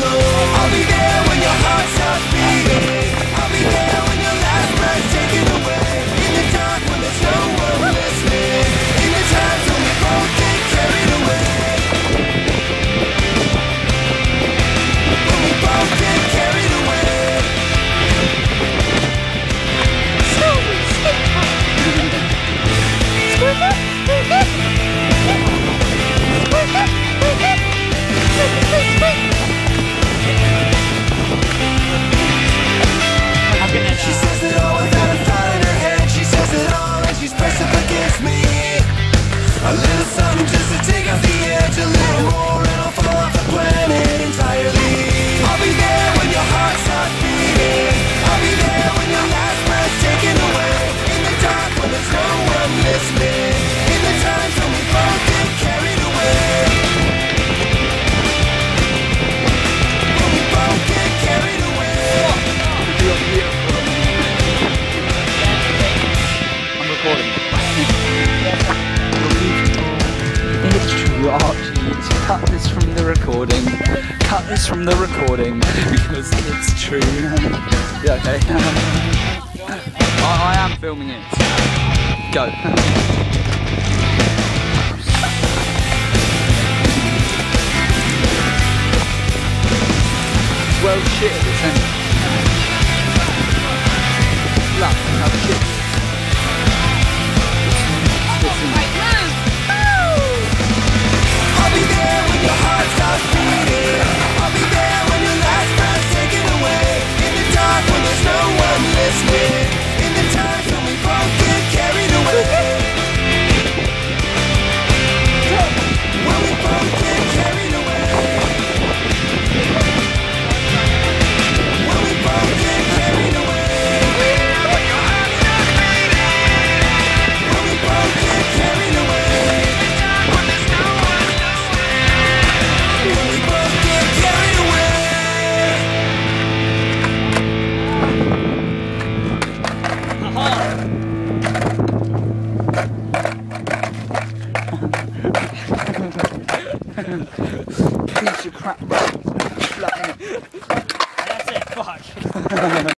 alone. I'll be there when your heart stops beating. I'll be there when your last breath's taken away. In the dark when there's no one listening. In the times when we both get carried away. When we both get carried away. She says it all without a thought in her head. She says it all and she's pressed up against me. A little something just to take off the edge. A little more and I'll fall off the planet entirely. I'll be there when your heart stops beating. I'll be there when your last breath's taken away. In the dark when there's no one listening. In the times when we both get carried away. When we both get carried away. I'm recording. It's true, Archie. Cut this from the recording. Cut this from the recording because it's true. Yeah, okay. I am filming it. Go. Well, shit at this end. Look, how shit. I'll be there when your heart stops beating. I'll be there when your last breath's taken away. In the dark when there's no one listening. In the times when we both get carried away. When we both get carried away. When we both get carried away. When your heart stops beating. When we both get carried away. When there's no one listening. When we both get carried away. Piece of crap. That's it, fuck.